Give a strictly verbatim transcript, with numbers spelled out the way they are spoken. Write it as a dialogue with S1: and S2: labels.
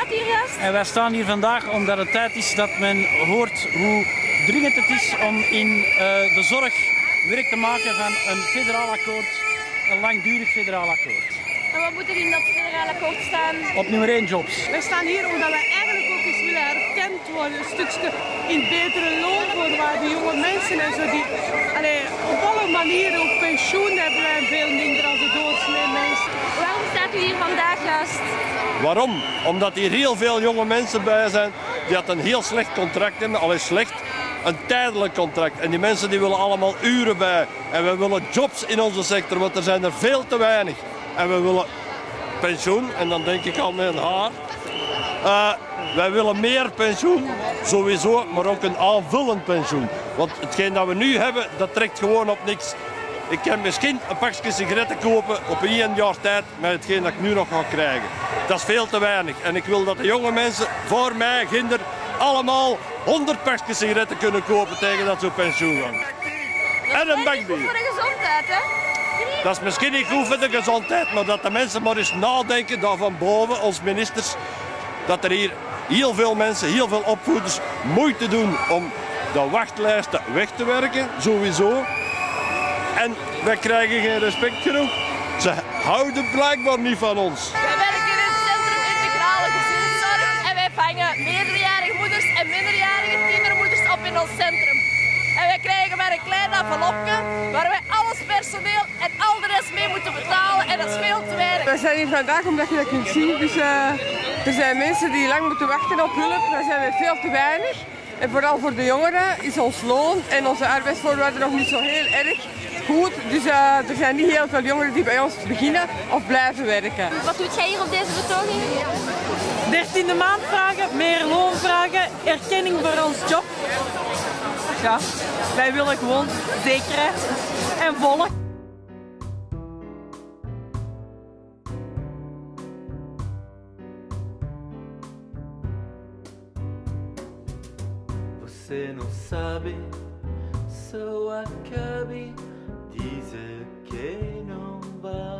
S1: hier juist?
S2: En wij staan hier vandaag omdat het tijd is dat men hoort hoe dringend het is om in uh, de zorg werk te maken van een federaal akkoord, een langdurig federaal akkoord.
S1: En wat moet er in dat federaal akkoord staan?
S2: Op nummer één jobs.
S3: Wij staan hier omdat wij eigenlijk ook eens willen herkend worden, een stukje in betere loonvoorwaarden. Jonge mensen en zo die allee, op alle manieren ook pensioen hebben wij veel minder dan de doorsnee mensen.
S1: Waarom staat u hier vandaag juist?
S4: Waarom? Omdat hier heel veel jonge mensen bij zijn die had een heel slecht contract hebben, al is slecht, een tijdelijk contract. En die mensen die willen allemaal uren bij. En we willen jobs in onze sector, want er zijn er veel te weinig. En we willen pensioen, en dan denk ik al met een haar. Uh, wij willen meer pensioen, sowieso, maar ook een aanvullend pensioen. Want hetgeen dat we nu hebben, dat trekt gewoon op niks. Ik kan misschien een pakje sigaretten kopen op één jaar tijd met hetgeen dat ik nu nog ga krijgen. Dat is veel te weinig. En ik wil dat de jonge mensen voor mij, ginder, allemaal honderd pakjes sigaretten kunnen kopen tegen dat ze op pensioen gaan. En een bakbier.
S1: Goed voor de gezondheid, hè?
S4: Dat is misschien niet goed voor de gezondheid, maar dat de mensen maar eens nadenken, daar van boven, ons ministers, dat er hier heel veel mensen, heel veel opvoeders moeite doen om de wachtlijsten weg te werken, sowieso. En wij krijgen geen respect genoeg. Ze houden blijkbaar niet van ons.
S1: Wij werken in het Centrum Integrale Gezinszorg en wij vangen meerderjarige moeders en minderjarige tienermoeders op in ons centrum. En wij krijgen maar een klein envelopje waar wij alles personeel en al de rest mee moeten betalen en dat is veel te weinig.
S3: Wij zijn hier vandaag omdat je dat kunt zien. Dus, uh, er zijn mensen die lang moeten wachten op hulp, daar zijn we veel te weinig. En vooral voor de jongeren is ons loon en onze arbeidsvoorwaarden nog niet zo heel erg goed. Dus uh, er zijn niet heel veel jongeren die bij ons beginnen of blijven werken.
S1: Wat doet jij hier op deze betoging?
S3: dertiende maand vragen, meer loon vragen, erkenning voor ons job. Ja, wij willen gewoon zekerheid en volle.
S5: Você não sabe, só acabe dizer que não vai.